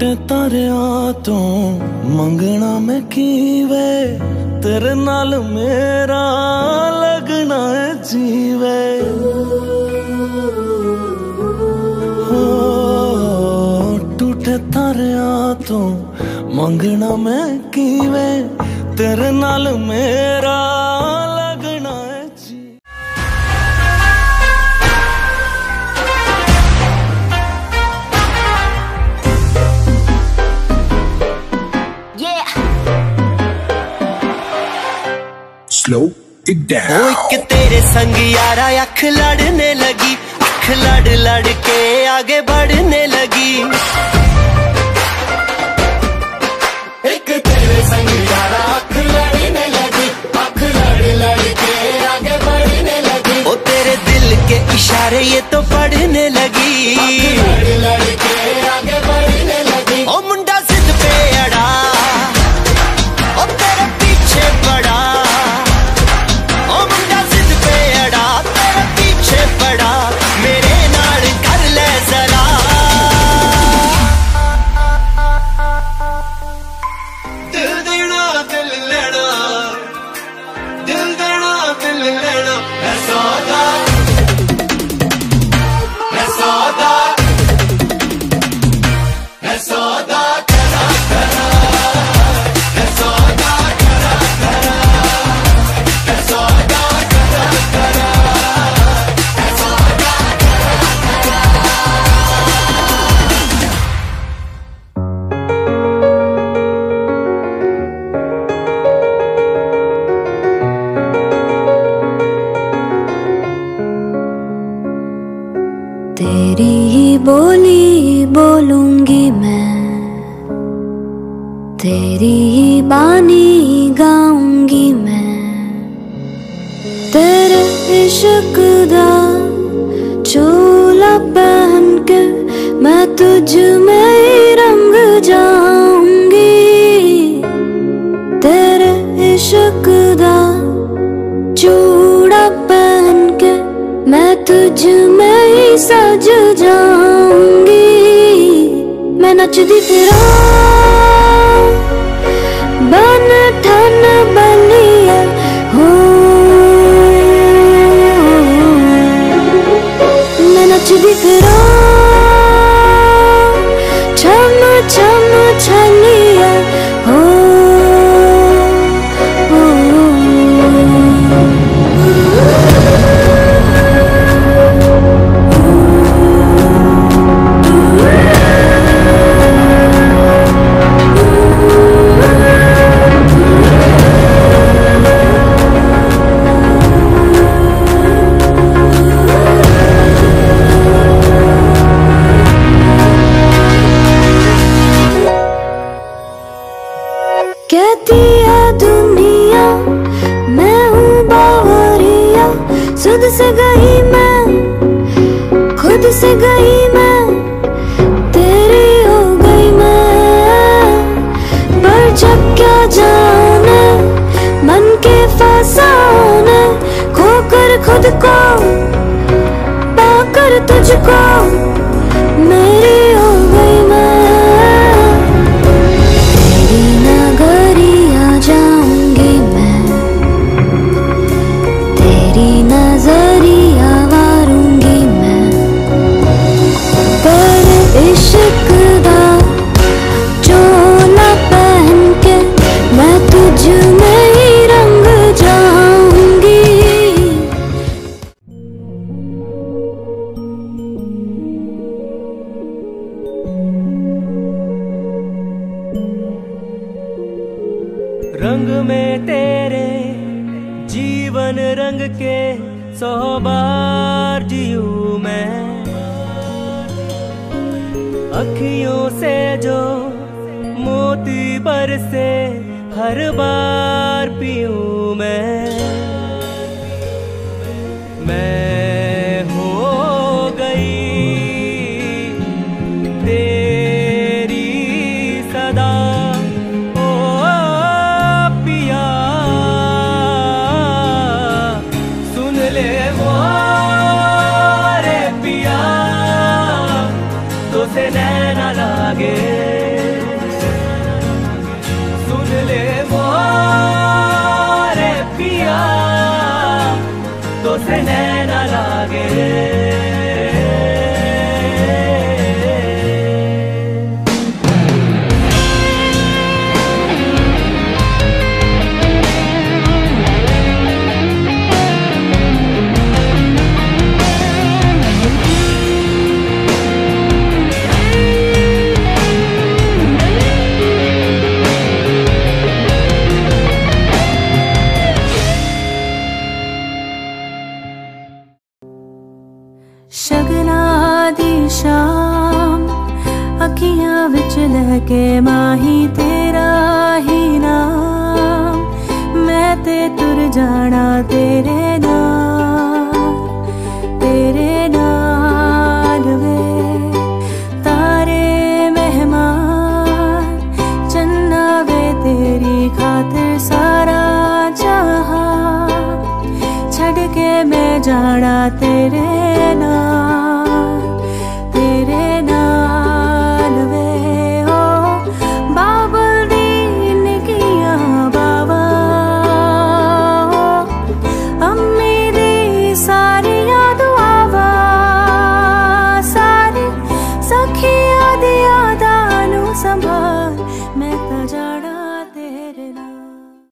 टूटे तारियां तो मंगना मैं कीवे, तेरे नाल मेरा लगना है जीवे। हो टूटे तारियां तो मंगना मैं कीवे, तेरे नाल मेरा लगना है जी। Slow it down। ओ एक तेरे संग यारा अख लड़ने लगी, अख लड़ लड़ के आगे बढ़ने लगी। एक तेरे संग यारा अख लड़ने लगी, अख लड़ लड़ के आगे बढ़ने लगी। ओ तेरे दिल के इशारे ये तो पढ़ने लगी, लड़ लड़ के आगे बढ़ने लगी। ओ मुंडा जिद पे अड़ा, ओ तेरे पीछे पड़ा। मेरे नाल कर ले जरा, दिल देना दिल लेना, दिल देना दिल लेना। मैं सौदा, मैं सौदा, मैं सौदा करा करा, मैं सौदा करा करा, मैं सौदा करा करा। तेरी ही बोली बोलूंगी मैं, तेरी ही बानी गाऊंगी मैं। तेरे इश्क दा चोला पहन के मैं तुझ में ही रंग जाऊंगी। तेरे इश्क दा चूड़ा पहन के मैं तुझ में ही सज जाऊंगी। मैं नचदी फिरा बन ठन बलिया हो, मैं नचदी फिरा छम छम छलिया हो। कहती है दुनिया मैं हूँ बावरिया, खुद से गई मैं, खुद से गई मैं, तेरी हो गई मैं। पर जब क्या जाने मन के फसाने, खोकर खुद को पाकर तुझको मेरी हो गई मैं। जाऊंगी मैं, तेरी नजरिया वारूंगी मैं। तेरे इश्क दा चोला पहन के मैं तुझ में ही रंग जाऊंगी। रंग में तेरे जीवन रंग के 100 बार जीऊं मैं। अखियों से जो मोती बरसे हर बार पीऊं मैं हो गई तेरी सदा। से नैना लागे के माही तेरा ही नाम, मैं ते तुर जाना तेरे नाल वे। तारे मेहमान चन्ना वे तेरी खातिर सारा जहां, छड़ के मैं जाना तेरे